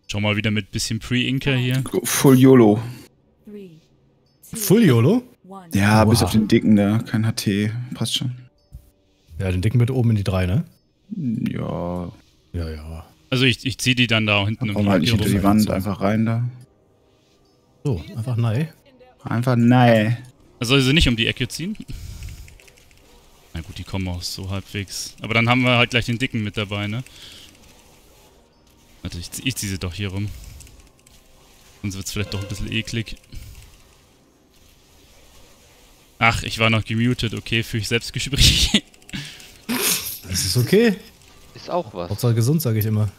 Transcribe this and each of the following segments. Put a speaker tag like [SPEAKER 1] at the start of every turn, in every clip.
[SPEAKER 1] Schau mal wieder mit bisschen Pre-Inker hier.
[SPEAKER 2] Full YOLO.
[SPEAKER 3] Full YOLO?
[SPEAKER 2] Ja,
[SPEAKER 3] Oha.
[SPEAKER 2] bis auf den dicken da. Kein HT. Passt schon.
[SPEAKER 3] Ja, den dicken mit oben in die 3, ne?
[SPEAKER 2] Ja.
[SPEAKER 3] Ja, ja.
[SPEAKER 1] Also ich zieh die dann da hinten
[SPEAKER 2] Komm halt nicht hinter die
[SPEAKER 1] rum.
[SPEAKER 2] Wand. Einfach rein da.
[SPEAKER 3] So, einfach nein.
[SPEAKER 2] Einfach nein.
[SPEAKER 1] Also soll sie nicht um die Ecke ziehen? Na gut, die kommen auch so halbwegs. Aber dann haben wir halt gleich den Dicken mit dabei, ne? Warte, ich zieh sie doch hier rum. Sonst wird's vielleicht doch ein bisschen eklig. Ach, ich war noch gemutet, okay, für ich Selbstgespräch.
[SPEAKER 3] Das ist okay.
[SPEAKER 4] Ist auch was.
[SPEAKER 3] Hauptsache gesund, sage ich immer.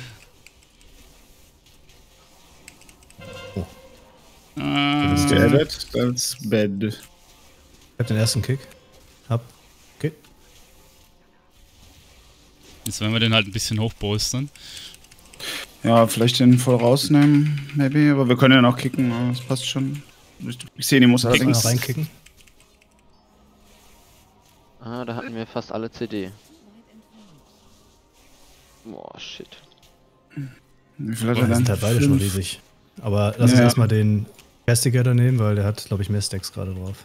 [SPEAKER 3] Oh,
[SPEAKER 2] Das ist geaddet. Das Bett.
[SPEAKER 3] ich hab den ersten Kick. Okay.
[SPEAKER 1] Jetzt werden wir den halt ein bisschen hochbolstern.
[SPEAKER 2] Ja, vielleicht den voll rausnehmen, maybe. Aber wir können ja noch kicken. Das passt schon. Ich sehe, die muss
[SPEAKER 3] Mal
[SPEAKER 2] allerdings.
[SPEAKER 3] reinkicken.
[SPEAKER 4] Ah, da hatten wir fast alle CD. Boah, shit.
[SPEAKER 2] Wie viel hat
[SPEAKER 3] Die
[SPEAKER 2] er
[SPEAKER 3] sind
[SPEAKER 2] dann?
[SPEAKER 3] halt beide schon riesig. Aber lass uns
[SPEAKER 2] Ja.
[SPEAKER 3] erstmal den Castigator nehmen, weil der hat, glaube ich, mehr Stacks gerade drauf.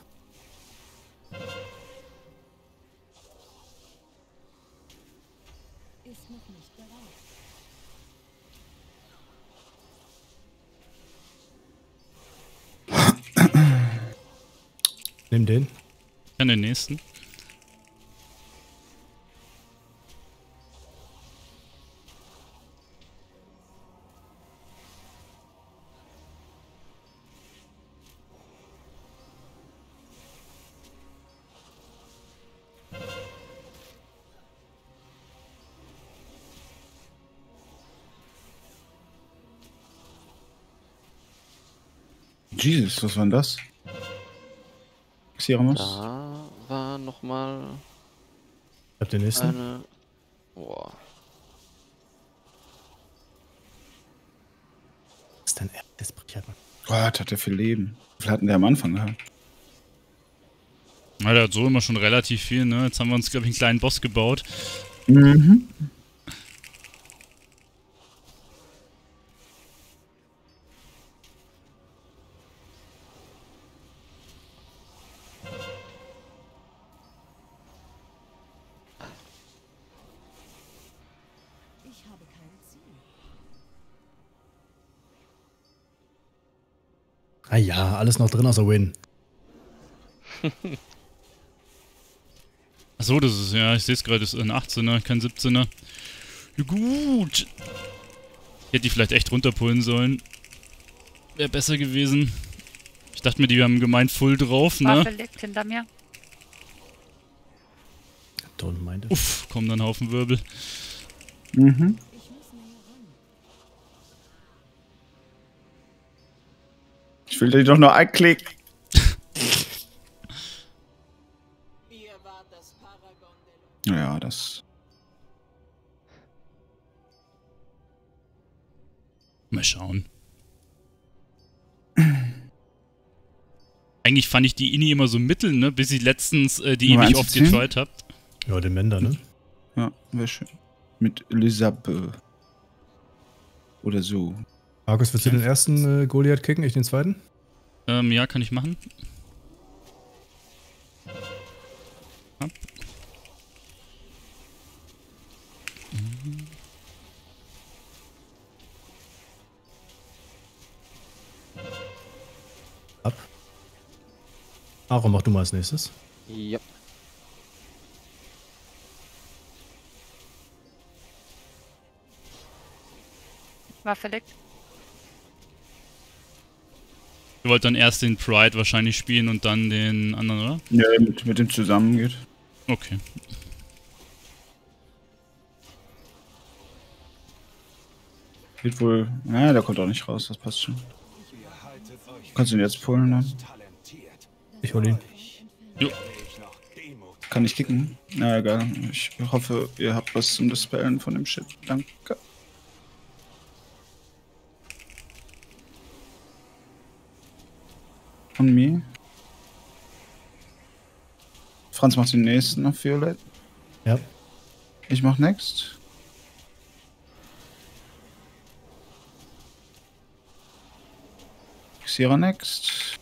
[SPEAKER 3] Nimm den.
[SPEAKER 1] Ich kann den nächsten.
[SPEAKER 2] Jesus, was war denn das? Xiramus?
[SPEAKER 4] Da war nochmal
[SPEAKER 3] Ich hab den nächsten.
[SPEAKER 4] eine... Boah.
[SPEAKER 3] Was ist denn das bricht halt mal.
[SPEAKER 2] Gott, hat der viel Leben. Wie viel hatten der am Anfang gehabt?
[SPEAKER 1] Na, der hat so immer schon relativ viel, ne? Jetzt haben wir uns, glaube ich, einen kleinen Boss gebaut.
[SPEAKER 2] Mhm.
[SPEAKER 3] Ah ja, alles noch drin außer Win.
[SPEAKER 1] Achso, das ist, ja, ich sehe es gerade, das ist ein 18er, kein 17er. Ja, gut. Ich hätte die vielleicht echt runterpullen sollen. Wäre besser gewesen. Ich dachte mir, die haben gemeint Full drauf, ne?
[SPEAKER 5] Waffe liegt hinter mir.
[SPEAKER 3] Don't mind it.
[SPEAKER 1] Uff, kommen dann Haufen Wirbel.
[SPEAKER 2] Mhm. Ich will dir doch nur anklicken. Ja, das.
[SPEAKER 1] Mal schauen. Eigentlich fand ich die Inni immer so mittel, ne? Bis ich letztens die
[SPEAKER 2] Nummer
[SPEAKER 1] ewig
[SPEAKER 2] 1
[SPEAKER 1] oft
[SPEAKER 2] zu 10?
[SPEAKER 1] getried habt.
[SPEAKER 3] Ja, den Mender, ne?
[SPEAKER 2] Ja, wäre schön. Mit Elisabeth. Oder so.
[SPEAKER 3] Markus, willst du den ersten Goliath kicken, ich den zweiten?
[SPEAKER 1] Ja, kann ich machen. Ab.
[SPEAKER 3] Ab. Aaron, mach du mal als nächstes.
[SPEAKER 4] Ja.
[SPEAKER 5] Waffe liegt.
[SPEAKER 1] Ihr wollt dann erst den Pride wahrscheinlich spielen und dann den anderen, oder?
[SPEAKER 2] Ja, mit dem zusammen geht.
[SPEAKER 1] Okay.
[SPEAKER 2] Geht wohl. Ja, der kommt auch nicht raus, das passt schon. Kannst du ihn jetzt pullen dann?
[SPEAKER 3] Ich hol ihn.
[SPEAKER 1] Jo.
[SPEAKER 2] Kann ich kicken? Na egal. Ich hoffe, ihr habt was zum Dispellen von dem Shit. Danke. Von mir. Franz macht den nächsten auf Violett.
[SPEAKER 3] Ja.
[SPEAKER 2] Ich mach next. Xira next.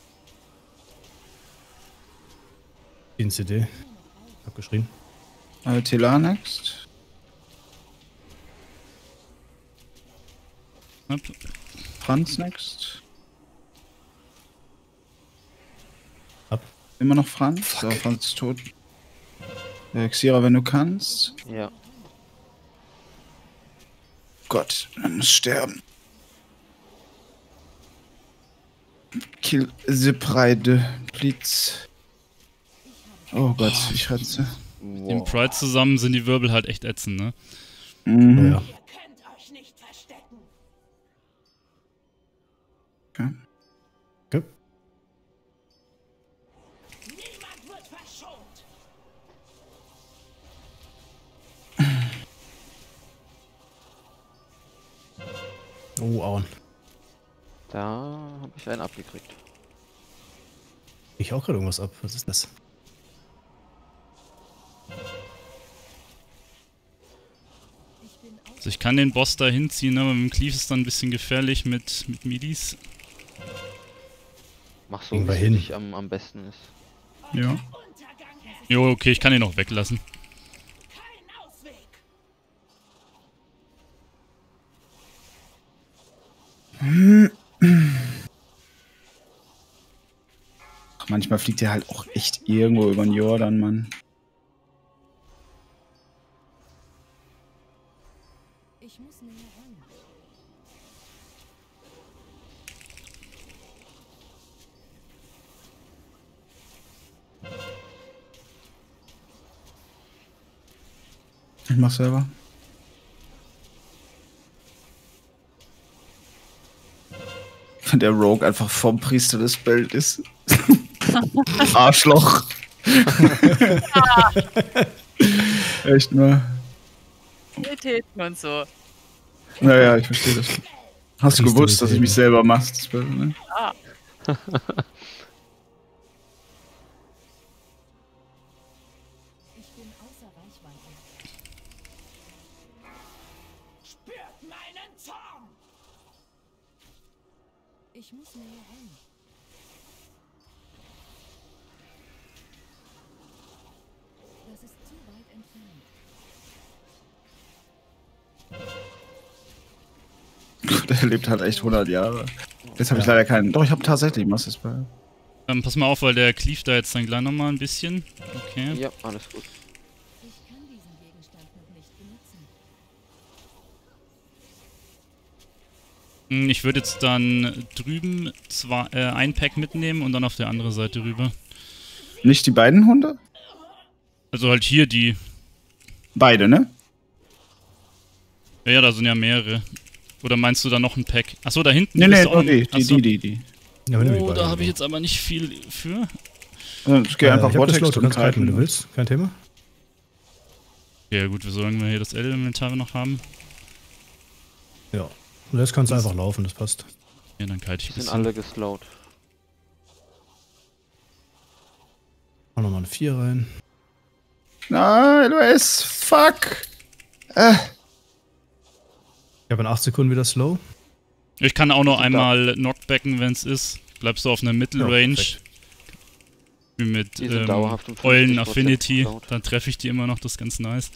[SPEAKER 3] In CD. Hab geschrien.
[SPEAKER 2] Telar next.
[SPEAKER 1] Hopp.
[SPEAKER 2] Franz next.
[SPEAKER 3] Ab.
[SPEAKER 2] Immer noch Franz. So, Franz ist tot. Xira, wenn du kannst.
[SPEAKER 4] Ja.
[SPEAKER 2] Gott, er muss sterben. Kill the Pride, please. Oh Gott, ich rette.
[SPEAKER 1] Im
[SPEAKER 4] Wow.
[SPEAKER 1] Pride zusammen sind die Wirbel halt echt ätzend, ne?
[SPEAKER 3] Oh
[SPEAKER 2] Mhm.
[SPEAKER 3] ja.
[SPEAKER 6] Könnt euch nicht verstecken.
[SPEAKER 2] Okay.
[SPEAKER 3] Okay.
[SPEAKER 6] Niemand wird verschont.
[SPEAKER 3] Oh, Auen.
[SPEAKER 4] Da habe ich einen abgekriegt.
[SPEAKER 3] Ich auch gerade irgendwas ab. Was ist das?
[SPEAKER 1] Also ich kann den Boss da hinziehen, aber mit dem Cleave ist dann ein bisschen gefährlich mit Midis.
[SPEAKER 4] Mach so,
[SPEAKER 3] Kriegen
[SPEAKER 4] wie
[SPEAKER 3] wir
[SPEAKER 4] es
[SPEAKER 3] hin.
[SPEAKER 4] für dich am besten ist.
[SPEAKER 2] Ja.
[SPEAKER 6] Untergang ist
[SPEAKER 1] Jo, okay, ich kann ihn auch weglassen.
[SPEAKER 6] kein Ausweg.
[SPEAKER 2] Manchmal fliegt er halt auch echt irgendwo über den Jordan, Mann.
[SPEAKER 7] Ich muss näher ran.
[SPEAKER 2] Ich mach selber. Wenn der Rogue einfach vom Priester des Bild ist. Arschloch. Echt, ne?
[SPEAKER 5] Qualitäten und so.
[SPEAKER 2] Naja, ich verstehe das. Hast du
[SPEAKER 3] Priester
[SPEAKER 2] gewusst, dass ich
[SPEAKER 3] des
[SPEAKER 2] mich selber mache? Das Bild, ne?
[SPEAKER 5] Ah,
[SPEAKER 7] Ich bin außer Reichweite.
[SPEAKER 6] Spürt meinen Zorn.
[SPEAKER 7] Ich muss näher ran. Das ist zu weit entfernt.
[SPEAKER 2] Der lebt halt echt 100 Jahre. Jetzt habe ich leider keinen. Doch, ich habe tatsächlich Master Spell.
[SPEAKER 1] Pass mal auf, weil der Cleave da jetzt dann gleich nochmal ein bisschen. Okay.
[SPEAKER 4] Ja, alles gut.
[SPEAKER 7] Ich kann diesen Gegenstand noch nicht benutzen.
[SPEAKER 1] Ich würde jetzt dann drüben ein Pack mitnehmen und dann auf der andere Seite rüber.
[SPEAKER 2] Nicht die beiden Hunde?
[SPEAKER 1] Also halt hier die.
[SPEAKER 2] Beide, ne?
[SPEAKER 1] Ja, da sind ja mehrere. Oder meinst du da noch ein Pack? Achso, da hinten
[SPEAKER 2] Nee,
[SPEAKER 1] ist
[SPEAKER 2] nee,
[SPEAKER 1] auch
[SPEAKER 2] nur
[SPEAKER 1] ein-
[SPEAKER 2] die.
[SPEAKER 1] Achso.
[SPEAKER 2] Die.
[SPEAKER 3] Ja, wenn du die
[SPEAKER 1] Oh,
[SPEAKER 3] beiden
[SPEAKER 1] da habe ich
[SPEAKER 3] hast.
[SPEAKER 1] jetzt aber nicht viel für.
[SPEAKER 2] Also, ich gehe einfach
[SPEAKER 3] ich hab das
[SPEAKER 2] Vortex
[SPEAKER 3] Slot, du
[SPEAKER 2] und
[SPEAKER 3] kannst reiten, wenn du
[SPEAKER 2] greifen.
[SPEAKER 3] willst. Kein Thema.
[SPEAKER 1] Ja gut, solange wir hier das L-Inventar noch haben.
[SPEAKER 3] Ja. Und jetzt kannst du einfach laufen, das passt.
[SPEAKER 1] Ja, dann kite ich
[SPEAKER 4] Die
[SPEAKER 1] ein
[SPEAKER 4] sind
[SPEAKER 1] bisschen.
[SPEAKER 4] alle geslowt.
[SPEAKER 3] Mach nochmal eine 4 rein.
[SPEAKER 2] Nein, LOS, fuck!
[SPEAKER 3] Ich habe in 8 Sekunden wieder Slow.
[SPEAKER 1] Ich kann auch noch einmal Knockbacken, wenn es ist. Bleibst du auf einer Mittelrange.
[SPEAKER 3] perfekt.
[SPEAKER 1] Wie mit
[SPEAKER 4] Die sind dauerhaft um
[SPEAKER 1] Eulen
[SPEAKER 4] 50%
[SPEAKER 1] Affinity.
[SPEAKER 4] geslowt.
[SPEAKER 1] Dann treffe ich die immer noch, das ist ganz nice.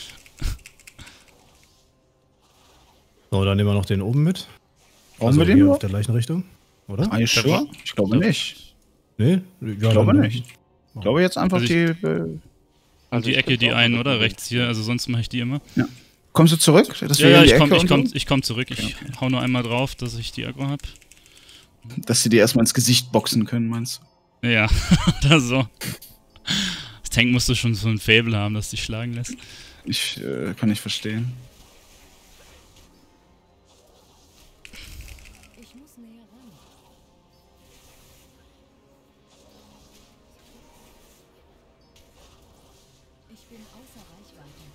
[SPEAKER 3] So, dann nehmen wir noch den oben mit.
[SPEAKER 2] Brauchen wir den
[SPEAKER 3] hier auf
[SPEAKER 2] überhaupt?
[SPEAKER 3] der gleichen Richtung, oder?
[SPEAKER 2] Are you sure? Ich glaube nicht.
[SPEAKER 3] Nee? Ja,
[SPEAKER 2] Ich glaube
[SPEAKER 3] dann-
[SPEAKER 2] nicht. Ich glaube jetzt einfach
[SPEAKER 1] Also
[SPEAKER 2] die.
[SPEAKER 1] Und
[SPEAKER 4] Also
[SPEAKER 1] die
[SPEAKER 4] ich
[SPEAKER 1] Ecke,
[SPEAKER 4] find's
[SPEAKER 1] die
[SPEAKER 4] auch
[SPEAKER 1] einen,
[SPEAKER 4] eine
[SPEAKER 1] oder?
[SPEAKER 4] gute
[SPEAKER 1] Rechts hier, also sonst mache ich die immer.
[SPEAKER 2] Kommst du zurück? Dass
[SPEAKER 1] Ja,
[SPEAKER 2] wir
[SPEAKER 1] ja,
[SPEAKER 2] in die
[SPEAKER 1] ich
[SPEAKER 2] Ecke und
[SPEAKER 1] komm zurück. Ich hau nur einmal drauf, dass ich die Aggro hab.
[SPEAKER 2] so? Dass sie dir erstmal ins Gesicht boxen können, meinst du?
[SPEAKER 1] Ja, oder so. Das Tank musste schon so ein Fable haben, dass dich schlagen lässt.
[SPEAKER 2] Ich kann nicht verstehen.
[SPEAKER 7] Ich muss näher ran. Ich bin außer Reichweite.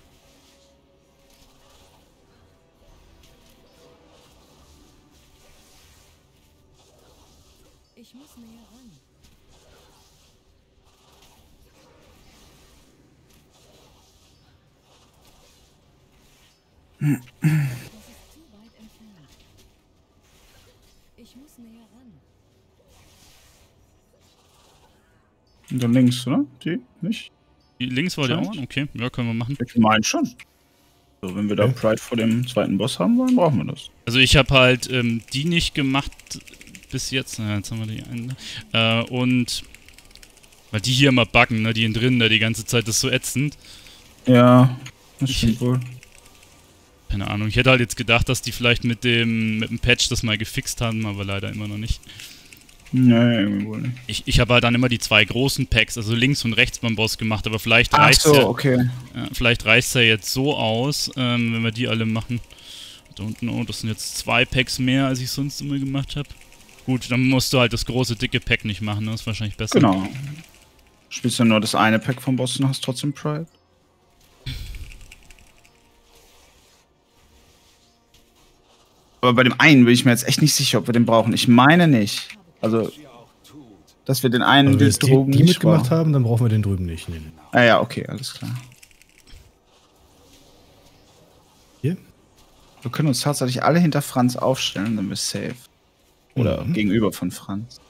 [SPEAKER 7] Ich muss näher ran. Das ist zu weit entfernt. Ich muss näher ran.
[SPEAKER 2] Und dann links, oder? Die? Nicht?
[SPEAKER 1] Die links war die auch?
[SPEAKER 2] Scheint.
[SPEAKER 1] Okay, ja, können wir machen.
[SPEAKER 2] Ich meine schon. So, wenn wir da Pride vor dem zweiten Boss haben wollen, brauchen wir das.
[SPEAKER 1] Also ich habe halt die nicht gemacht bis jetzt. Na, jetzt haben wir die eine. Und weil die hier immer buggen, ne? Die innen drin, da die ganze Zeit, das ist so ätzend.
[SPEAKER 2] Ja, das stimmt wohl.
[SPEAKER 1] Keine Ahnung, ich hätte halt jetzt gedacht, dass die vielleicht mit dem Patch das mal gefixt haben, aber leider immer noch nicht.
[SPEAKER 2] Nee, irgendwie wohl nicht.
[SPEAKER 1] Ich habe halt dann immer die zwei großen Packs, also links und rechts beim Boss gemacht, aber vielleicht
[SPEAKER 2] Ach
[SPEAKER 1] reicht's
[SPEAKER 2] so,
[SPEAKER 1] ja,
[SPEAKER 2] okay.
[SPEAKER 1] vielleicht reicht's ja jetzt so aus, wenn wir die alle machen. Da unten, oh, das sind jetzt 2 Packs mehr, als ich sonst immer gemacht habe. Gut, dann musst du halt das große, dicke Pack nicht machen, ne? Das ist wahrscheinlich besser.
[SPEAKER 2] Genau. Spielst du nur das eine Pack vom Boss und hast trotzdem Pride? Aber bei dem einen bin ich mir jetzt echt nicht sicher, ob wir den brauchen. Ich meine nicht. Also, dass wir den einen
[SPEAKER 3] Wenn wir jetzt die
[SPEAKER 2] nicht
[SPEAKER 3] mitgemacht
[SPEAKER 2] brauchen.
[SPEAKER 3] haben, dann brauchen wir den drüben nicht. Nee.
[SPEAKER 2] Ah ja, okay, alles klar.
[SPEAKER 3] Hier?
[SPEAKER 2] Wir können uns tatsächlich alle hinter Franz aufstellen, dann bist du safe. Oder gegenüber von Franz.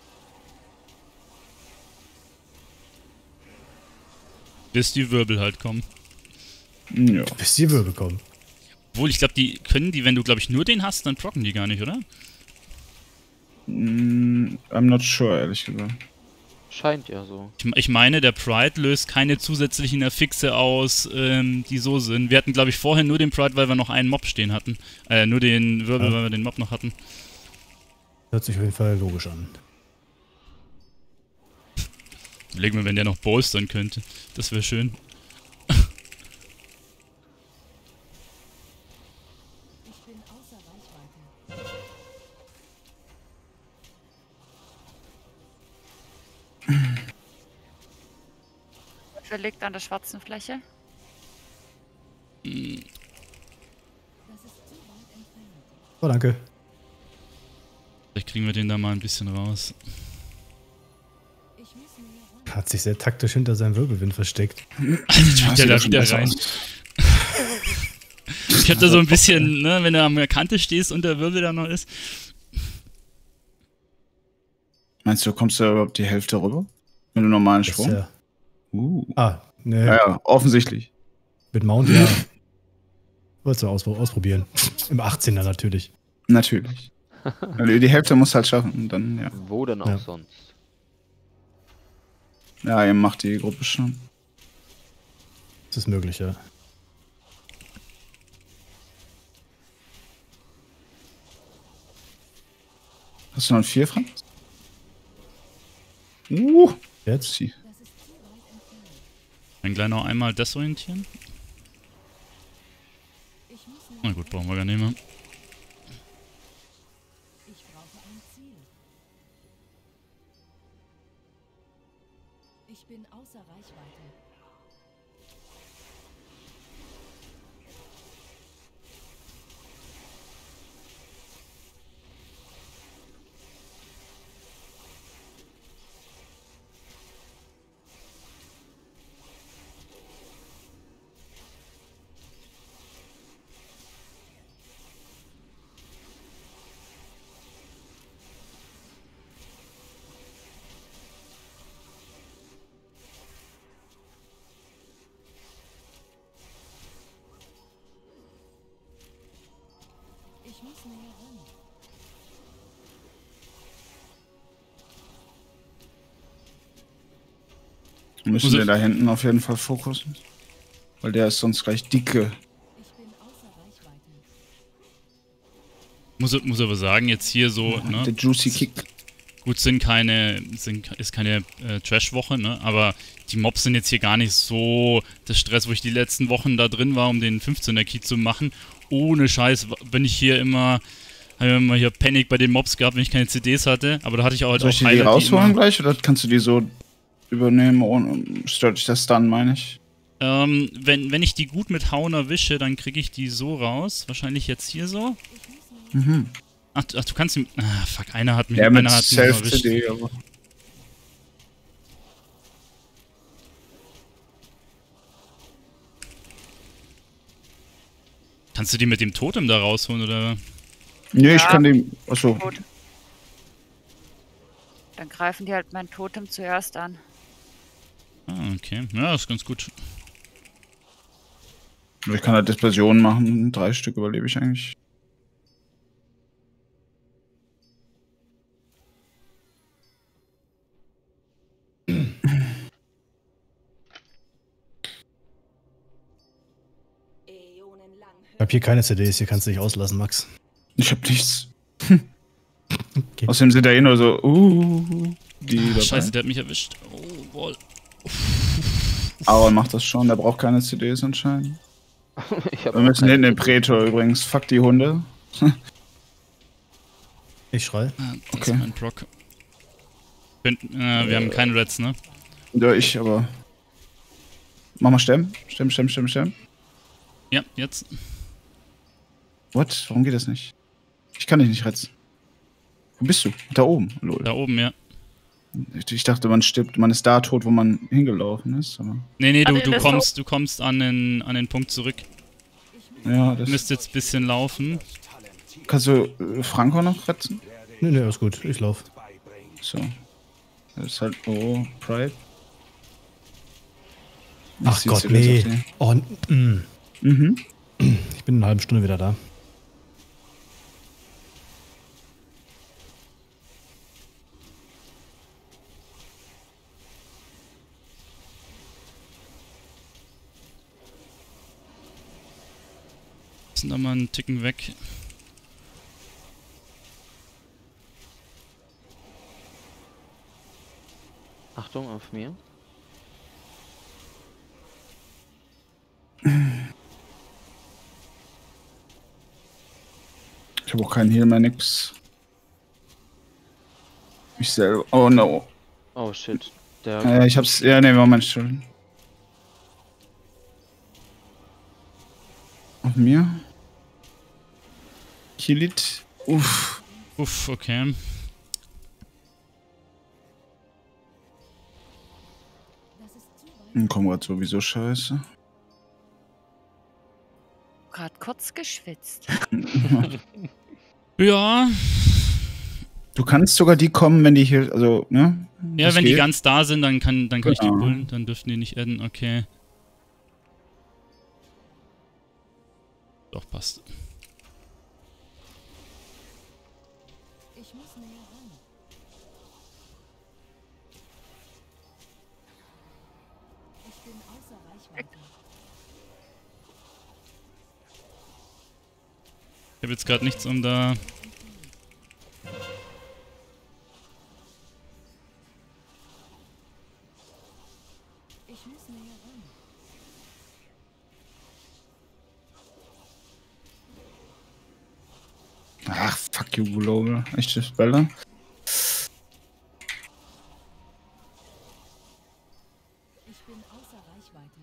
[SPEAKER 1] Bis die Wirbel halt kommen.
[SPEAKER 2] Ja.
[SPEAKER 3] Bis die Wirbel kommen.
[SPEAKER 1] Obwohl, ich glaube, die können die, wenn du, glaube ich, nur den hast, dann procken die gar nicht, oder?
[SPEAKER 2] I'm not sure, ehrlich gesagt.
[SPEAKER 4] Scheint ja so.
[SPEAKER 1] Ich meine, der Pride löst keine zusätzlichen Affixe aus, die so sind. Wir hatten, glaube ich, vorher nur den Pride, weil wir noch einen Mob stehen hatten. Nur den Wirbel, weil wir den Mob noch hatten.
[SPEAKER 3] Hört sich auf jeden Fall logisch an.
[SPEAKER 1] Überlegen wir, wenn der noch bolstern könnte. Das wäre schön.
[SPEAKER 7] Ich bin außer Reichweite.
[SPEAKER 5] Wer liegt an der schwarzen Fläche?
[SPEAKER 7] Das ist zu weit entfernt.
[SPEAKER 3] Oh, danke.
[SPEAKER 1] Vielleicht kriegen wir den da mal ein bisschen raus.
[SPEAKER 7] Ich muss näher ran.
[SPEAKER 3] Hat sich sehr taktisch hinter seinem Wirbelwind versteckt.
[SPEAKER 1] Der da wieder rein. Ich hab da so ein bisschen, ne, wenn du an der Kante stehst und der Wirbel da noch ist.
[SPEAKER 2] Meinst du, kommst du überhaupt die Hälfte rüber? Mit einem normalen
[SPEAKER 3] Das ist
[SPEAKER 2] Schwung?
[SPEAKER 3] ja, ne,
[SPEAKER 2] Ja, ja, offensichtlich.
[SPEAKER 3] mit Mount, ja. Wolltest du ausprobieren. Im 18er natürlich.
[SPEAKER 2] Natürlich. Also die Hälfte muss halt schaffen. Und dann, ja.
[SPEAKER 4] Wo denn auch
[SPEAKER 3] Ja.
[SPEAKER 4] sonst?
[SPEAKER 2] Ja, ihr macht die Gruppe schon.
[SPEAKER 3] Das ist möglich, ja.
[SPEAKER 2] Hast du noch einen 4, Franz?
[SPEAKER 3] Jetzt?
[SPEAKER 2] Sie.
[SPEAKER 7] Das ist zu weit entfernt.
[SPEAKER 1] Dann gleich noch einmal desorientieren.
[SPEAKER 7] Ich muss näher
[SPEAKER 1] Na gut, brauchen wir gar nicht mehr.
[SPEAKER 7] Ich brauche ein Ziel. Ich bin außer Reichweite. Ich muss näher ran.
[SPEAKER 2] Wir müssen
[SPEAKER 1] Also-
[SPEAKER 2] den da hinten auf jeden Fall fokussen. Weil der ist sonst gleich dicke.
[SPEAKER 7] Ich bin außer Reichweite.
[SPEAKER 1] Muss aber sagen, jetzt hier so,
[SPEAKER 2] Der
[SPEAKER 1] ne?
[SPEAKER 2] Juicy Kick.
[SPEAKER 1] Gut, ist keine Trash-Woche, ne? Aber die Mobs sind jetzt hier gar nicht so das Stress, wo ich die letzten Wochen da drin war, um den 15er-Key zu machen. Ohne Scheiß bin ich hier immer, habe immer hier Panik bei den Mobs gehabt, wenn ich keine CDs hatte. Aber da hatte ich auch halt
[SPEAKER 2] Soll
[SPEAKER 1] auch
[SPEAKER 2] ich die
[SPEAKER 1] Highlight,
[SPEAKER 2] rausholen
[SPEAKER 1] immer-
[SPEAKER 2] gleich? Oder kannst du die so übernehmen? Ohne, stört dich das dann, meine ich?
[SPEAKER 1] Wenn ich die gut mit Hauen erwische, dann kriege ich die so raus. Wahrscheinlich jetzt hier so.
[SPEAKER 2] Mhm.
[SPEAKER 1] Ach, du kannst ihn. Ah, fuck, einer hat mich
[SPEAKER 2] Ja, mit
[SPEAKER 1] einer hat mich erwischt.
[SPEAKER 2] Self-CD, aber.
[SPEAKER 1] Kannst du die mit dem Totem da rausholen, oder?
[SPEAKER 2] Nee, ich
[SPEAKER 5] Ja.
[SPEAKER 2] kann den. Achso.
[SPEAKER 5] Gut. Dann greifen die halt mein Totem zuerst an.
[SPEAKER 1] Ah, okay. Ja, ist ganz gut.
[SPEAKER 2] Ich kann halt Dispersion machen. 3 Stück überlebe ich eigentlich.
[SPEAKER 3] Ich hab hier keine CDs, hier kannst du dich auslassen, Max.
[SPEAKER 2] Ich hab nichts.
[SPEAKER 3] Okay.
[SPEAKER 2] Außerdem sind da eh nur so, die dabei.
[SPEAKER 1] Scheiße, der hat mich erwischt. Oh, wohl.
[SPEAKER 2] Aaron macht das schon, der braucht keine CDs anscheinend.
[SPEAKER 4] Ich hab
[SPEAKER 2] Wir
[SPEAKER 4] auch
[SPEAKER 2] müssen
[SPEAKER 4] keine
[SPEAKER 2] hinten den
[SPEAKER 4] CD.
[SPEAKER 2] Prätor übrigens. Fuck die Hunde.
[SPEAKER 3] Ich schrei.
[SPEAKER 1] Ah, das
[SPEAKER 2] Okay.
[SPEAKER 1] ist mein Proc. Wir haben keine Reds, ne?
[SPEAKER 2] Ja, ich, aber. Mach mal Stemmen. Stemmen.
[SPEAKER 1] Ja, jetzt.
[SPEAKER 2] What? Warum geht das nicht? Ich kann dich nicht retzen. Wo bist du? Da oben. Lol.
[SPEAKER 1] Da oben, ja.
[SPEAKER 2] Ich dachte, man stirbt, man ist da tot, wo man hingelaufen ist. Aber
[SPEAKER 1] Nee,
[SPEAKER 5] Ah, nee,
[SPEAKER 1] du
[SPEAKER 5] das
[SPEAKER 1] kommst an den Punkt zurück.
[SPEAKER 2] ja,
[SPEAKER 1] Du
[SPEAKER 2] das.
[SPEAKER 1] müsst jetzt ein bisschen laufen.
[SPEAKER 2] Kannst du Franco noch retzen?
[SPEAKER 3] Nee, alles gut, ich lauf.
[SPEAKER 2] So. Das ist halt. Oh, Pride.
[SPEAKER 3] Ach
[SPEAKER 2] Das sieht
[SPEAKER 3] Gott,
[SPEAKER 2] so
[SPEAKER 3] nee.
[SPEAKER 2] aus,
[SPEAKER 3] Oh,
[SPEAKER 2] Mhm.
[SPEAKER 3] ich bin in einer halben Stunde wieder da.
[SPEAKER 1] Sind da mal einen Ticken weg.
[SPEAKER 4] Achtung auf mir.
[SPEAKER 2] Ich habe auch keinen Heal mehr, nix. Ich selber. Oh no.
[SPEAKER 4] Oh shit. Der
[SPEAKER 2] Ich hab's. Ja, nee, war mein Schuld. Auf mir. Kilit. Uff.
[SPEAKER 1] Uff, okay.
[SPEAKER 7] Das ist zu weit.
[SPEAKER 2] Konrad sowieso scheiße.
[SPEAKER 5] Gerade kurz geschwitzt.
[SPEAKER 1] Ja.
[SPEAKER 2] Du kannst sogar die kommen, wenn die hier. Also, ne?
[SPEAKER 1] Ja,
[SPEAKER 2] Das
[SPEAKER 1] wenn die
[SPEAKER 2] geht.
[SPEAKER 1] ganz da sind, dann kann ich die
[SPEAKER 2] Genau.
[SPEAKER 1] pullen. Dann dürften die nicht adden. Okay. Doch, passt.
[SPEAKER 7] Ich muss näher ran. Ich bin außer Reichweite.
[SPEAKER 1] Ich habe jetzt gerade nichts, um da...
[SPEAKER 7] Ich muss näher ran.
[SPEAKER 2] Ach, fuck you, Global. Echtes Bälle.
[SPEAKER 7] Ich bin außer Reichweite.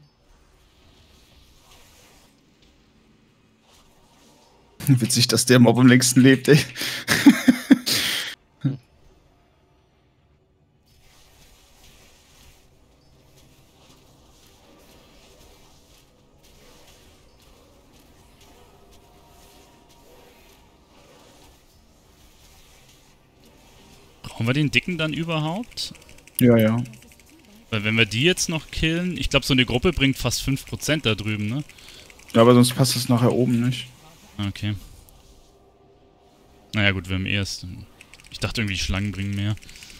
[SPEAKER 2] Witzig, dass der Mob am längsten lebt, ey.
[SPEAKER 1] Brauchen wir den Dicken dann überhaupt?
[SPEAKER 2] Ja, ja.
[SPEAKER 1] Weil wenn wir die jetzt noch killen... Ich glaube, so eine Gruppe bringt fast 5% da drüben, ne?
[SPEAKER 2] Ja, aber sonst passt das nachher oben nicht.
[SPEAKER 1] Okay. Naja gut, wir haben erst... Ich dachte irgendwie, Schlangen bringen mehr.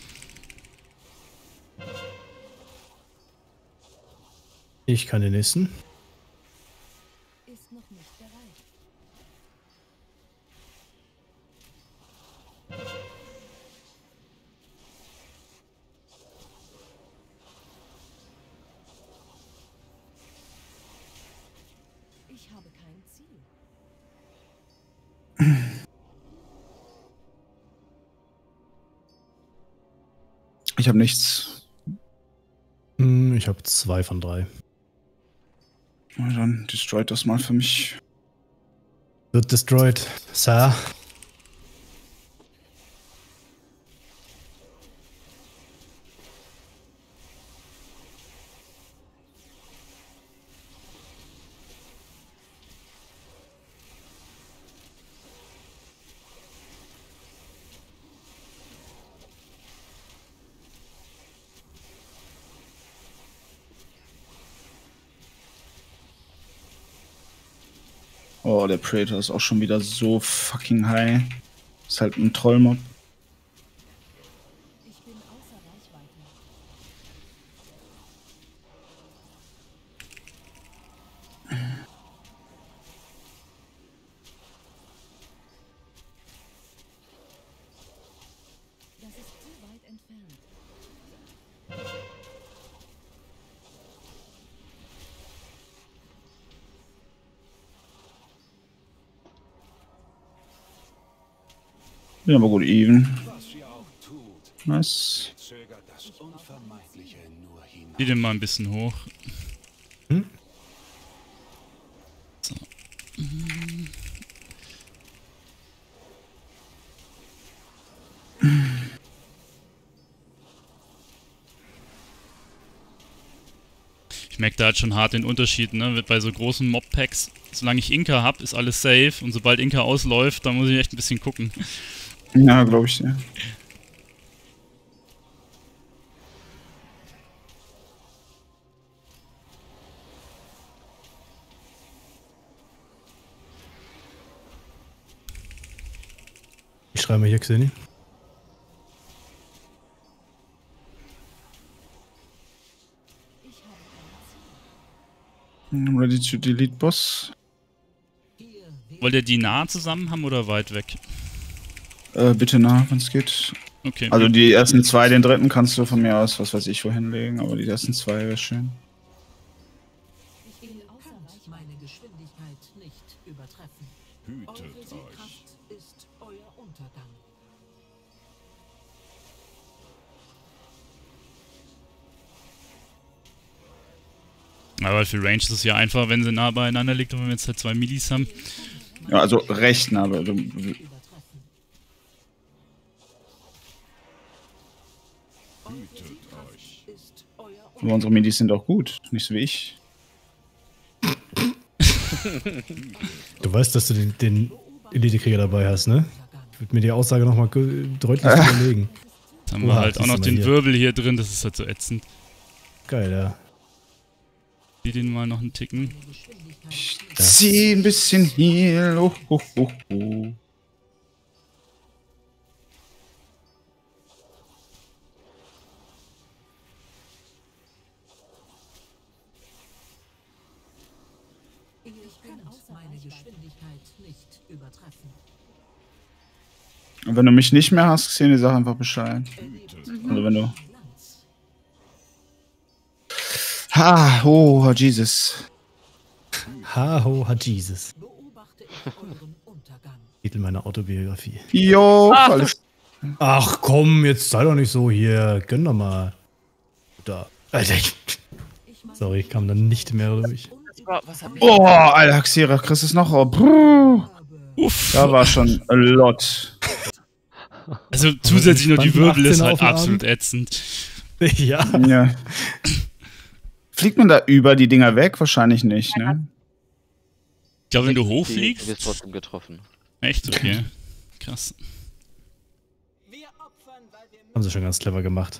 [SPEAKER 3] Ich kann den nächsten.
[SPEAKER 7] Ist noch nicht bereit. Ich habe kein Ziel.
[SPEAKER 2] Ich habe nichts.
[SPEAKER 3] Ich habe 2 von 3.
[SPEAKER 2] Na dann destroyt das mal für mich.
[SPEAKER 3] Wird destroyed, Sir.
[SPEAKER 2] Oh, der Praetor ist auch schon wieder so fucking high. Ist halt ein Trollmob.
[SPEAKER 7] Ich bin außer Reichweite. Das ist zu weit entfernt.
[SPEAKER 2] Ja, aber gut, even.
[SPEAKER 8] Was sie auch tut,
[SPEAKER 2] Nice.
[SPEAKER 8] zögert das Unvermeidliche nur hin.
[SPEAKER 1] Zieh den mal ein bisschen hoch. So. Ich merke da halt schon hart den Unterschied, ne? Bei so großen Mob-Packs, solange ich Inka hab, ist alles safe. Und sobald Inka ausläuft, dann muss ich echt ein bisschen gucken.
[SPEAKER 2] Ja, glaube ich, ja.
[SPEAKER 3] Ich schreibe mal hier, Xeni.
[SPEAKER 2] I'm ready to delete Boss.
[SPEAKER 1] Wollt ihr die nah zusammen haben oder weit weg?
[SPEAKER 2] Bitte nah, wenn es geht.
[SPEAKER 1] Okay.
[SPEAKER 2] Also die ersten zwei, den dritten kannst du von mir aus, was weiß ich, wohin legen, aber die ersten zwei wäre schön.
[SPEAKER 7] Ich will außer Reichweite meine Geschwindigkeit nicht übertreffen.
[SPEAKER 8] Hütet
[SPEAKER 7] Eure
[SPEAKER 8] euch.
[SPEAKER 7] Siegkraft ist euer Untergang.
[SPEAKER 1] Aber für Range ist es ja einfach, wenn sie nah beieinander liegt und wenn wir jetzt halt 2 Millis haben.
[SPEAKER 2] Ja, also recht nah, aber
[SPEAKER 7] Übertreffen.
[SPEAKER 8] Hütet euch.
[SPEAKER 7] Ist euer
[SPEAKER 2] aber unsere Medis sind auch gut, nicht so wie ich.
[SPEAKER 3] Du weißt, dass du den Elite-Krieger dabei hast, ne? Ich würde mir die Aussage nochmal deutlich überlegen.
[SPEAKER 1] Jetzt haben wir
[SPEAKER 3] Oha,
[SPEAKER 1] halt auch
[SPEAKER 3] siehst
[SPEAKER 1] noch
[SPEAKER 3] du mal
[SPEAKER 1] den
[SPEAKER 3] hier.
[SPEAKER 1] Wirbel hier drin, das ist halt so ätzend.
[SPEAKER 3] Geil, ja.
[SPEAKER 1] Die den mal noch einen Ticken.
[SPEAKER 2] Ich zieh ein bisschen Heal. Oh, oh, oh, oh.
[SPEAKER 7] Ich kann meine Geschwindigkeit nicht übertreffen.
[SPEAKER 2] Und wenn du mich nicht mehr hast, Xeni, sag einfach Bescheid. Also wenn du...
[SPEAKER 7] Glanz.
[SPEAKER 2] Ha, oh, Jesus.
[SPEAKER 3] Ha, ho, ha, Jesus.
[SPEAKER 7] Beobachte ich euren Untergang.
[SPEAKER 3] Titel meiner Autobiografie.
[SPEAKER 2] Jo, alles...
[SPEAKER 3] Ach komm, jetzt sei doch nicht so hier. Gönn doch mal. Da. Alter, sorry, ich kam dann nicht mehr durch.
[SPEAKER 5] Was hab ich?
[SPEAKER 2] Oh, Alter, Xera, Chris ist noch... Oh, brrr.
[SPEAKER 1] Uff.
[SPEAKER 2] Da war schon a lot.
[SPEAKER 1] Also zusätzlich noch die
[SPEAKER 3] Spannend,
[SPEAKER 1] Wirbel ist
[SPEAKER 3] 18er
[SPEAKER 1] halt
[SPEAKER 3] auf dem
[SPEAKER 1] absolut
[SPEAKER 3] Abend.
[SPEAKER 1] ätzend.
[SPEAKER 3] Ja.
[SPEAKER 2] Ja. Fliegt man da über die Dinger weg? Wahrscheinlich nicht, ne?
[SPEAKER 1] Ich glaube, wenn du
[SPEAKER 4] Du
[SPEAKER 1] hochfliegst.
[SPEAKER 4] wirst trotzdem getroffen.
[SPEAKER 1] Echt? Okay. Krass.
[SPEAKER 6] Wir opfern, weil wir
[SPEAKER 3] Haben sie schon ganz clever gemacht.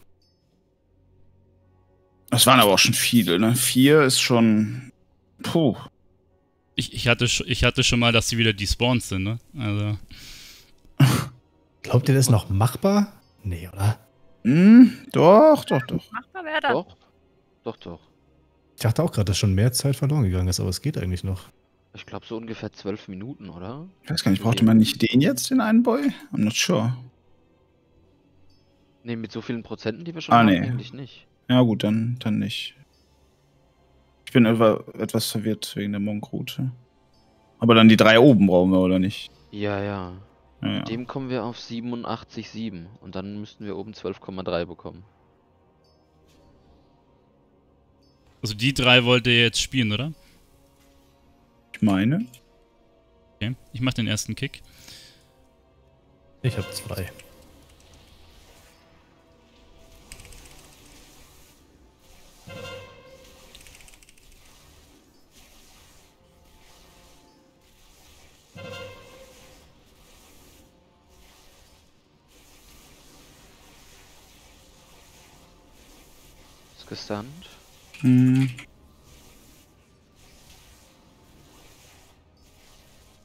[SPEAKER 2] Das waren aber auch schon viele, ne? 4 ist schon... Puh.
[SPEAKER 1] Ich hatte schon mal, dass sie wieder despawned sind, ne? Also.
[SPEAKER 3] Glaubt ihr, das ist noch machbar? Nee, oder?
[SPEAKER 2] Doch.
[SPEAKER 5] Machbar wäre das.
[SPEAKER 4] Doch? Doch.
[SPEAKER 3] Ich dachte auch gerade, dass schon mehr Zeit verloren gegangen ist, aber es geht eigentlich noch.
[SPEAKER 4] Ich glaube so ungefähr 12 Minuten, oder?
[SPEAKER 2] Ich weiß gar nicht, brauchte man nicht den jetzt, den einen Boy? I'm not sure.
[SPEAKER 4] Ne, mit so vielen Prozenten, die wir schon
[SPEAKER 2] Ah,
[SPEAKER 4] haben,
[SPEAKER 2] nee.
[SPEAKER 4] eigentlich nicht.
[SPEAKER 2] Ja gut, dann nicht. Ich bin etwas verwirrt wegen der Monk-Route. Aber dann die 3 oben brauchen wir, oder nicht?
[SPEAKER 4] Ja.
[SPEAKER 2] Ja.
[SPEAKER 4] Dem kommen wir auf 87,7 und dann müssten wir oben 12,3 bekommen.
[SPEAKER 1] Also die 3 wollt ihr jetzt spielen, oder?
[SPEAKER 2] Ich meine.
[SPEAKER 1] Okay. Ich mach den ersten Kick.
[SPEAKER 3] Ich habe 2.
[SPEAKER 4] Ist gestunt.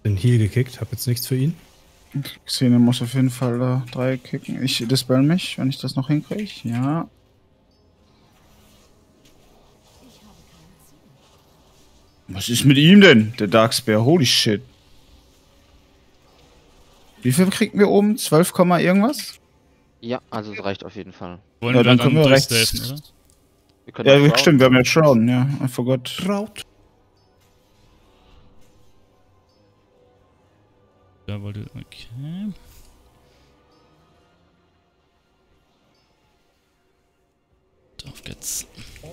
[SPEAKER 3] Den Heal gekickt, hab jetzt nichts für ihn.
[SPEAKER 2] Xene muss auf jeden Fall da 3 kicken. Ich dispel mich, wenn ich das noch hinkriege. Ja. Was ist mit ihm denn? Der Darkspear, holy shit. Wie viel kriegen wir oben? 12, irgendwas?
[SPEAKER 4] Ja, also es reicht auf jeden Fall.
[SPEAKER 1] Wollen
[SPEAKER 2] Ja,
[SPEAKER 1] wir
[SPEAKER 2] dann können wir rechts.
[SPEAKER 1] durchsteppen, oder?
[SPEAKER 4] Wir können
[SPEAKER 2] Ja,
[SPEAKER 4] auch
[SPEAKER 2] stimmt, wir haben
[SPEAKER 4] schauen.
[SPEAKER 2] jetzt Shrouden, ja. I forgot.
[SPEAKER 3] Traut.
[SPEAKER 1] Da wollte. Okay. Auf geht's.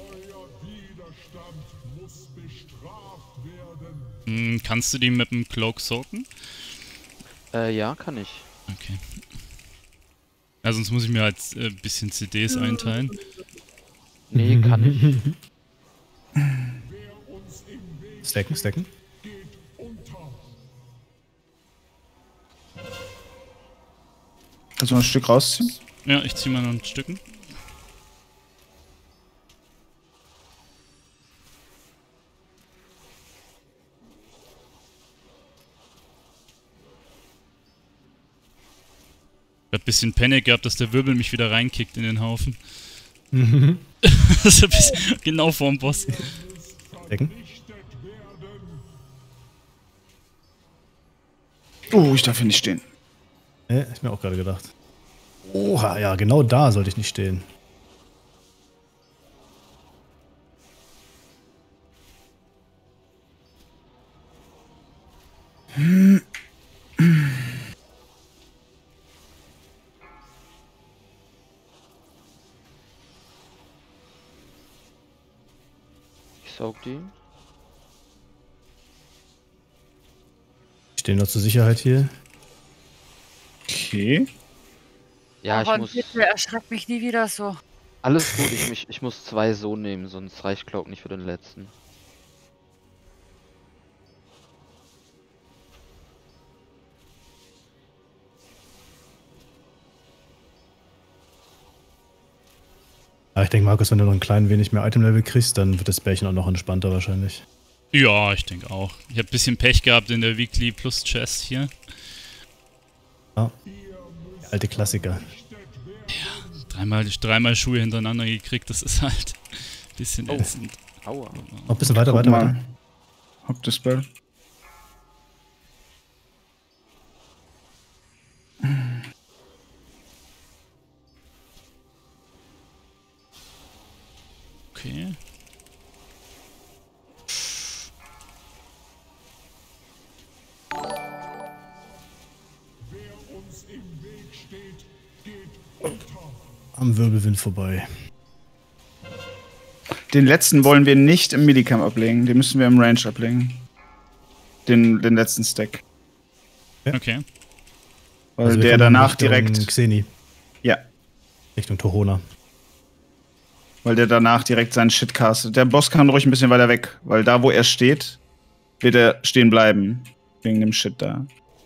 [SPEAKER 1] Kannst du die mit dem Cloak soaken?
[SPEAKER 4] Ja, kann ich.
[SPEAKER 1] Okay. Ja, sonst muss ich mir halt ein bisschen CDs einteilen.
[SPEAKER 4] Nee, kann ich.
[SPEAKER 3] Stacken.
[SPEAKER 2] Kannst du noch ein Stück rausziehen?
[SPEAKER 1] Ja, ich zieh mal noch ein Stücken. Ich hab ein bisschen Panik gehabt, dass der Wirbel mich wieder reinkickt in den Haufen. Das ist ein bisschen genau vorm Boss.
[SPEAKER 3] Stacken.
[SPEAKER 2] Oh, ich darf hier nicht stehen.
[SPEAKER 3] Ist mir auch gerade gedacht. Oha, ja, genau da sollte ich nicht stehen.
[SPEAKER 4] Ich saug die.
[SPEAKER 3] Ich stehe nur zur Sicherheit hier.
[SPEAKER 2] Okay.
[SPEAKER 4] Ja, ich
[SPEAKER 5] Aber
[SPEAKER 4] muss...
[SPEAKER 5] bitte erschreckt mich nie wieder so.
[SPEAKER 4] Alles gut, ich muss 2 so nehmen, sonst reicht Cloak nicht für den letzten.
[SPEAKER 3] Aber ich denke, Markus, wenn du noch ein klein wenig mehr Item-Level kriegst, dann wird das Bärchen auch noch entspannter wahrscheinlich.
[SPEAKER 1] Ja, ich denke auch. Ich habe ein bisschen Pech gehabt in der Weekly Plus Chest hier.
[SPEAKER 3] Ja. Der alte Klassiker.
[SPEAKER 1] Dreimal Schuhe hintereinander gekriegt, das ist halt ein bisschen ätzend.
[SPEAKER 4] Aua.
[SPEAKER 3] Noch ein bisschen weiter,
[SPEAKER 2] Guck
[SPEAKER 3] weiter,
[SPEAKER 2] mal.
[SPEAKER 3] weiter.
[SPEAKER 2] Hab Dispel.
[SPEAKER 1] Okay.
[SPEAKER 3] Am Wirbelwind vorbei.
[SPEAKER 2] Den letzten wollen wir nicht im Midicam ablegen. Den müssen wir im Range ablegen. Den letzten Stack.
[SPEAKER 1] Okay.
[SPEAKER 2] Weil
[SPEAKER 3] Also wir
[SPEAKER 2] der
[SPEAKER 3] kommen
[SPEAKER 2] danach
[SPEAKER 3] Richtung
[SPEAKER 2] direkt.
[SPEAKER 3] Xeni,
[SPEAKER 2] Ja.
[SPEAKER 3] Richtung Tohona.
[SPEAKER 2] Weil der danach direkt seinen Shit castet. Der Boss kann ruhig ein bisschen weiter weg. Weil da, wo er steht, wird er stehen bleiben. Wegen dem Shit da.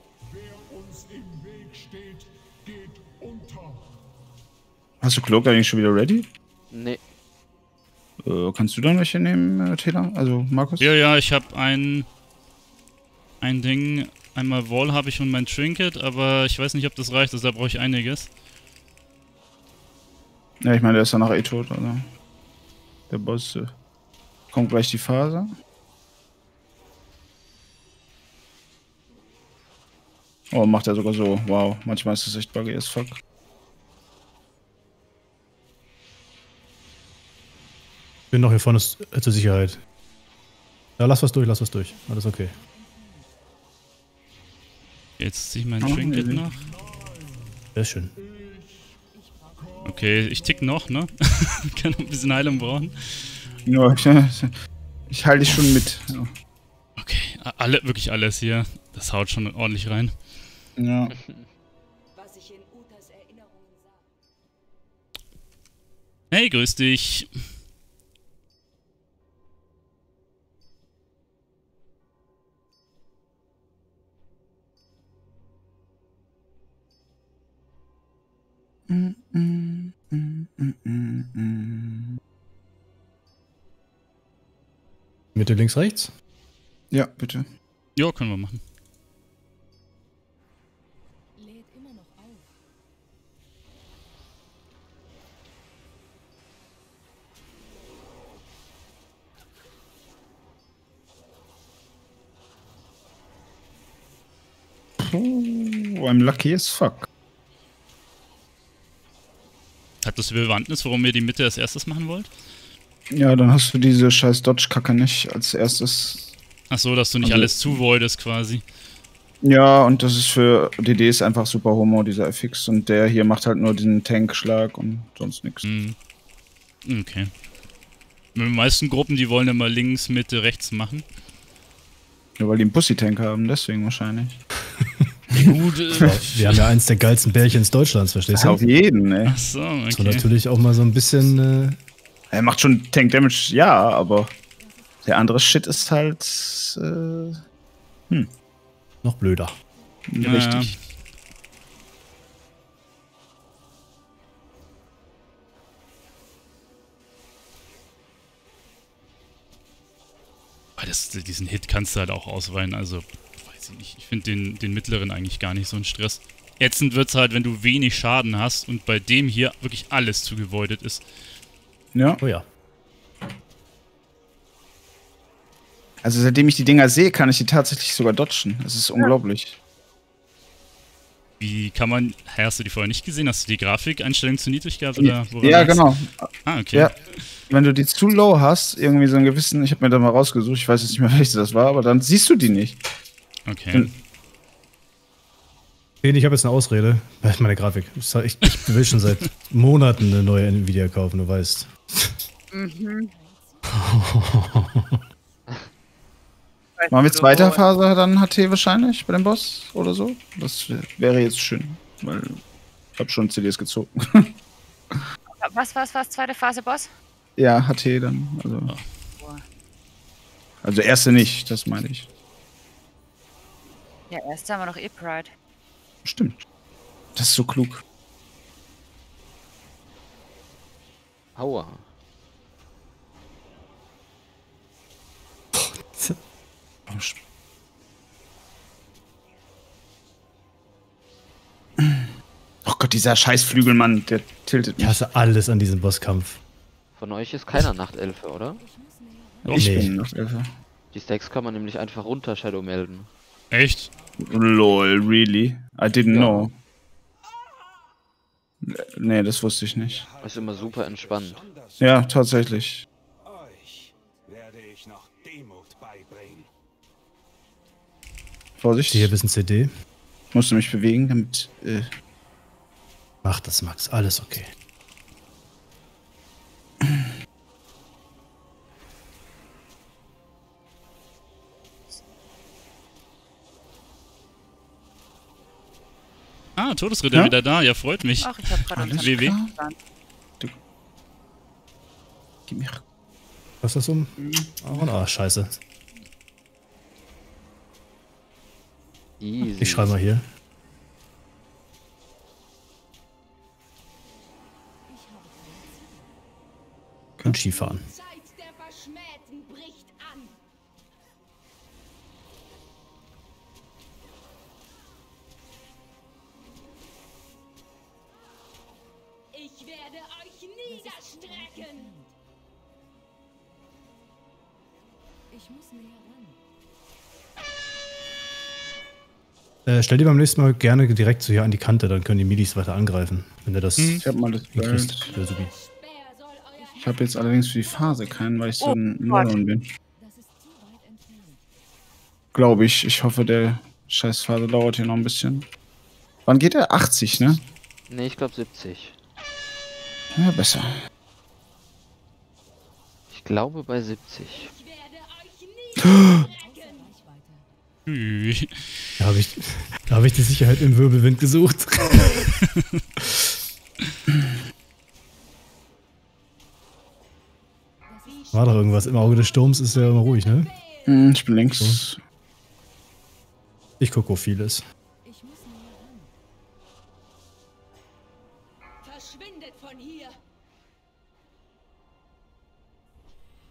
[SPEAKER 2] Hast du Cloak eigentlich schon wieder ready?
[SPEAKER 4] Nee,
[SPEAKER 2] Kannst du dann welche nehmen, Taylor? Also Markus?
[SPEAKER 1] Ja, ich habe ein Ding, einmal Wall habe ich und mein Trinket, aber ich weiß nicht, ob das reicht, also da brauche ich einiges.
[SPEAKER 2] Ja, ich meine, der ist danach eh tot, oder? Der Boss. Kommt gleich die Phase. Oh, macht er sogar so. Wow, manchmal ist das echt buggy as fuck.
[SPEAKER 3] Ich bin noch hier vorne zur Sicherheit. Ja, lass was durch. Alles okay.
[SPEAKER 1] Jetzt ziehe ich mein
[SPEAKER 2] Oh,
[SPEAKER 1] Trinket
[SPEAKER 2] nee.
[SPEAKER 1] noch.
[SPEAKER 3] Sehr schön.
[SPEAKER 1] Okay, ich tick noch, ne? Kann noch ein bisschen Heilung brauchen.
[SPEAKER 2] Ja, ich halte dich schon mit. Ja.
[SPEAKER 1] Okay, wirklich alles hier. Das haut schon ordentlich rein.
[SPEAKER 2] Ja.
[SPEAKER 6] Was ich in Utas Erinnerungen sah.
[SPEAKER 1] Hey, grüß dich.
[SPEAKER 3] Mitte, links, rechts.
[SPEAKER 2] Ja, bitte.
[SPEAKER 1] Jo, können wir machen.
[SPEAKER 7] lädt immer noch auf.
[SPEAKER 2] Oh, I'm lucky as fuck.
[SPEAKER 1] Hat das Bewandtnis, warum ihr die Mitte als erstes machen wollt?
[SPEAKER 2] Ja, dann hast du diese scheiß Dodge-Kacke nicht als erstes.
[SPEAKER 1] Ach so, dass du nicht
[SPEAKER 2] Also-
[SPEAKER 1] alles zuvoidest quasi.
[SPEAKER 2] Ja, und das ist für DDs einfach super homo, dieser FX. Und der hier macht halt nur diesen Tankschlag und sonst nichts.
[SPEAKER 1] Hm. Okay. Mit den meisten Gruppen, die wollen immer links, Mitte, rechts machen.
[SPEAKER 2] Ja, weil die einen Pussy-Tank haben, deswegen wahrscheinlich.
[SPEAKER 1] Gut,
[SPEAKER 3] Wir haben ja eins der geilsten Bärchens Deutschlands, verstehst du?
[SPEAKER 2] Auf jeden, ey.
[SPEAKER 1] Ach so,
[SPEAKER 3] So
[SPEAKER 1] okay.
[SPEAKER 3] natürlich auch mal so ein bisschen.
[SPEAKER 2] Er macht schon Tank-Damage, ja, aber der andere Shit ist halt
[SPEAKER 3] Noch blöder.
[SPEAKER 2] richtig.
[SPEAKER 1] Aber diesen Hit kannst du halt auch ausweichen, also weiß ich nicht. Ich finde den mittleren eigentlich gar nicht so ein Stress. Ätzend wird's halt, wenn du wenig Schaden hast und bei dem hier wirklich alles zugevoidet ist.
[SPEAKER 2] Ja.
[SPEAKER 3] Oh ja.
[SPEAKER 2] Also seitdem ich die Dinger sehe, kann ich die tatsächlich sogar dodgen. Das ist unglaublich.
[SPEAKER 1] Wie kann man, hast du die vorher nicht gesehen? Hast du die Grafikeinstellung zu niedrig gehabt? Oder woran
[SPEAKER 2] Ja,
[SPEAKER 1] lag's?
[SPEAKER 2] genau.
[SPEAKER 1] Ah, okay.
[SPEAKER 2] Ja. Wenn du die zu low hast, irgendwie so einen gewissen, ich habe mir da mal rausgesucht, ich weiß jetzt nicht mehr, welche das war, aber dann siehst du die nicht.
[SPEAKER 1] Okay.
[SPEAKER 3] Ich habe jetzt eine Ausrede. Das ist meine Grafik. Ich will schon seit Monaten eine neue Nvidia kaufen, du weißt.
[SPEAKER 5] Mhm.
[SPEAKER 2] Machen wir zweiter Phase dann HT wahrscheinlich bei dem Boss oder so? Das wäre jetzt schön, weil ich habe schon CDs gezogen.
[SPEAKER 5] Was, zweite Phase, Boss?
[SPEAKER 2] Ja, HT dann. Also erste nicht, das meine ich.
[SPEAKER 5] Ja, erst haben wir noch E-Pride.
[SPEAKER 2] Stimmt. Das ist so klug.
[SPEAKER 4] Aua.
[SPEAKER 2] Oh Gott, dieser scheiß Flügelmann, der tiltet
[SPEAKER 3] Ich
[SPEAKER 2] mich.
[SPEAKER 3] hasse alles an diesem Bosskampf.
[SPEAKER 4] Von euch ist keiner Nachtelfe, oder?
[SPEAKER 2] Ich
[SPEAKER 3] Nee.
[SPEAKER 2] bin noch Elfer.
[SPEAKER 4] Die Stacks kann man nämlich einfach runter Shadow melden.
[SPEAKER 1] Echt?
[SPEAKER 2] Lol, really? I didn't
[SPEAKER 4] Ja.
[SPEAKER 2] know. Nee, das wusste ich nicht.
[SPEAKER 4] Ist immer super entspannt.
[SPEAKER 2] Ja, tatsächlich.
[SPEAKER 8] Euch werde ich noch Demut beibringen.
[SPEAKER 2] Vorsicht,
[SPEAKER 3] Hier ein bisschen CD.
[SPEAKER 2] ich musste mich bewegen, damit.
[SPEAKER 3] Mach das, Max. Alles okay.
[SPEAKER 1] Ah, Todesritter
[SPEAKER 2] Ja?
[SPEAKER 1] wieder da. Ja, freut mich.
[SPEAKER 5] Ach, ich hab gerade
[SPEAKER 2] Alles
[SPEAKER 1] WW.
[SPEAKER 2] klar. Gib mir.
[SPEAKER 3] Was ist das um? Oh, scheiße.
[SPEAKER 4] Easy.
[SPEAKER 3] Ich schreibe mal hier. Und Skifahren.
[SPEAKER 6] Zeit der Verschmähten bricht an. Ich werde euch niederstrecken.
[SPEAKER 7] Ich muss näher ran.
[SPEAKER 3] Stell dir beim nächsten Mal gerne direkt so hier an die Kante, dann können die Midis weiter angreifen. Wenn du das
[SPEAKER 2] Ich habe mal das
[SPEAKER 3] hinkriegst.
[SPEAKER 2] Bild.
[SPEAKER 3] Ja, supi.
[SPEAKER 6] Speer soll euer
[SPEAKER 2] Ich habe jetzt allerdings für die Phase keinen, weil ich so
[SPEAKER 5] Oh
[SPEAKER 2] ein
[SPEAKER 5] Gott.
[SPEAKER 2] Neuron bin.
[SPEAKER 7] Das ist zu weit entfernt.
[SPEAKER 2] Glaube ich. Ich hoffe, der scheiß Phase dauert hier noch ein bisschen. Wann geht er? 80, ne?
[SPEAKER 4] Ne, ich glaube 70.
[SPEAKER 2] Ja, besser.
[SPEAKER 4] Ich glaube bei 70.
[SPEAKER 6] Ich werde euch niederstrecken.
[SPEAKER 7] Reichweite.
[SPEAKER 1] Ui.
[SPEAKER 3] Da hab ich die Sicherheit im Wirbelwind gesucht. War doch irgendwas. Im Auge des Sturms ist ja immer ruhig, ne?
[SPEAKER 2] Ich bin links.
[SPEAKER 3] Ich gucke, wo viel ist.
[SPEAKER 7] Ich muss näher ran.
[SPEAKER 6] Verschwindet von hier.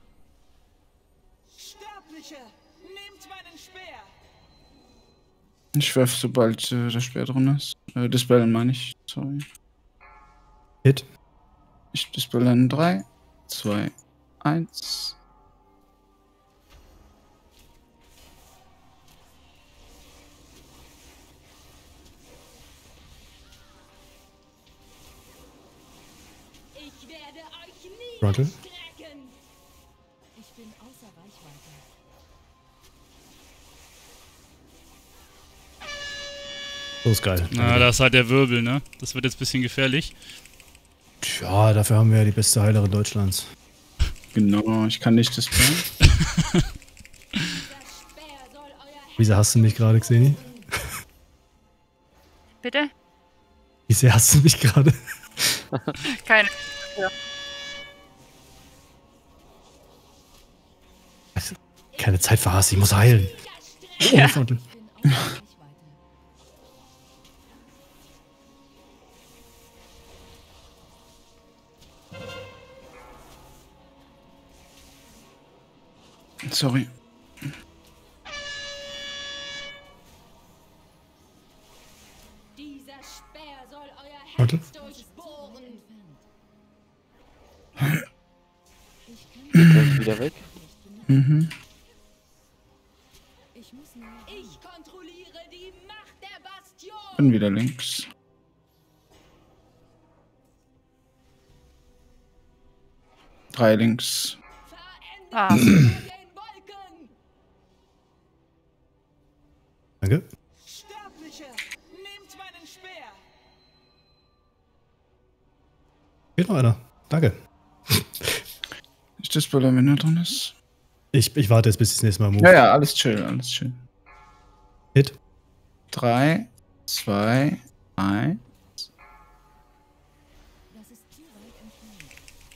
[SPEAKER 6] Sterbliche, nehmt meinen Speer.
[SPEAKER 2] Ich werfe, sobald das Speer drin ist. Dispellen meine ich. Sorry.
[SPEAKER 3] Hit.
[SPEAKER 2] Ich dispelle in 3, 2, 1.
[SPEAKER 6] Ich werde euch
[SPEAKER 3] Frontal.
[SPEAKER 6] niederstrecken.
[SPEAKER 7] Ich bin außer Reichweite.
[SPEAKER 3] So ist geil.
[SPEAKER 1] Na, da ist halt der Wirbel, ne? Das wird jetzt ein bisschen gefährlich.
[SPEAKER 3] Tja, dafür haben wir ja die beste Heilerin Deutschlands.
[SPEAKER 2] Genau, ich kann nicht dispellen.
[SPEAKER 6] Dieser Speer soll euer
[SPEAKER 3] Wieso hast du mich gerade, Xeni?
[SPEAKER 5] Bitte?
[SPEAKER 3] Wie sehr hast du mich gerade?
[SPEAKER 5] Keine.
[SPEAKER 3] Keine Zeit für Hass, ich muss heilen.
[SPEAKER 5] Ja.
[SPEAKER 3] Oh, Frontal.
[SPEAKER 7] Ich bin außer Reichweite.
[SPEAKER 2] Sorry.
[SPEAKER 6] Dieser Speer soll euer
[SPEAKER 3] Warte.
[SPEAKER 6] Herz durchbohren.
[SPEAKER 4] Geht gleich wieder weg.
[SPEAKER 2] Mhm.
[SPEAKER 7] Ich muss nur
[SPEAKER 6] Ich kontrolliere die Macht der Bastion.
[SPEAKER 2] Bin wieder links. Drei links.
[SPEAKER 5] Ah.
[SPEAKER 6] Den Wolken.
[SPEAKER 3] Danke.
[SPEAKER 8] Sterbliche, nehmt meinen Speer.
[SPEAKER 3] Geht noch einer. Danke.
[SPEAKER 2] Ich dispelle, wenn er drin ist.
[SPEAKER 3] Ich warte jetzt, bis ich das nächste Mal move.
[SPEAKER 2] Ja, ja, alles chill, alles chill.
[SPEAKER 3] Hit.
[SPEAKER 2] 3, 2, 1.
[SPEAKER 7] Das ist zu weit entfernt.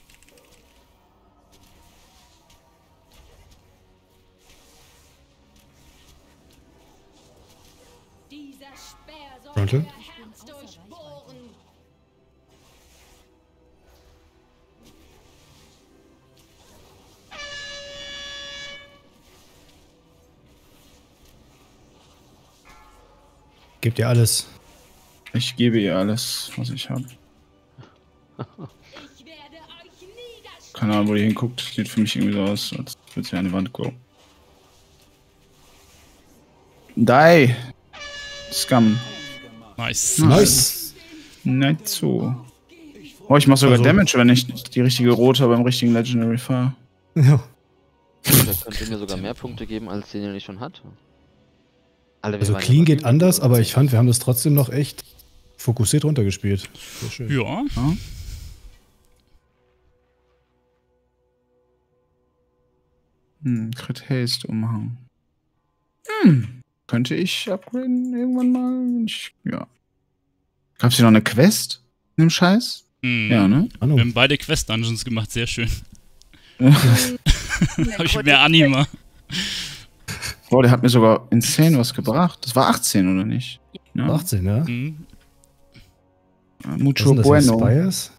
[SPEAKER 6] Dieser Speer soll
[SPEAKER 3] Frontal.
[SPEAKER 6] euer Herz durchbohren.
[SPEAKER 3] Gebt ihr alles.
[SPEAKER 2] Ich gebe ihr alles, was ich habe.
[SPEAKER 6] Ich werde euch niederstrecken.
[SPEAKER 2] Keine Ahnung, wo die hinguckt. Sieht für mich irgendwie so aus, als würde sie an die Wand gucken. Die! Scum.
[SPEAKER 1] Nice.
[SPEAKER 3] Nice.
[SPEAKER 2] Nicht so. Oh, ich mach sogar
[SPEAKER 3] Also-
[SPEAKER 2] Damage, wenn ich die richtige rote beim richtigen Legendary fahre.
[SPEAKER 3] Ja.
[SPEAKER 4] Der könnte mir sogar mehr Punkte geben, als den ich schon hatte. Alle, wir
[SPEAKER 3] Also
[SPEAKER 4] waren
[SPEAKER 3] clean
[SPEAKER 4] ja
[SPEAKER 3] geht
[SPEAKER 4] bei
[SPEAKER 3] anders, aber ich fand, wir haben das trotzdem noch echt fokussiert runtergespielt. Sehr schön.
[SPEAKER 1] Ja.
[SPEAKER 2] Ja. Crit Haste Umhang. Könnte ich upgraden irgendwann mal? Ja. Gab's hier noch eine Quest in dem Scheiß?
[SPEAKER 1] Hm.
[SPEAKER 2] Ja, ne?
[SPEAKER 1] Wir
[SPEAKER 3] Ahnung.
[SPEAKER 1] haben beide Quest-Dungeons gemacht, sehr schön.
[SPEAKER 5] Nee,
[SPEAKER 1] Habe ich
[SPEAKER 5] gut,
[SPEAKER 1] mehr Anima.
[SPEAKER 2] Boah, der hat mir sogar insane was gebracht. Das war 18, oder nicht? Ja.
[SPEAKER 3] 18, ja?
[SPEAKER 1] Hm.
[SPEAKER 2] Mucho
[SPEAKER 3] Was sind das,
[SPEAKER 2] bueno.
[SPEAKER 3] Spires?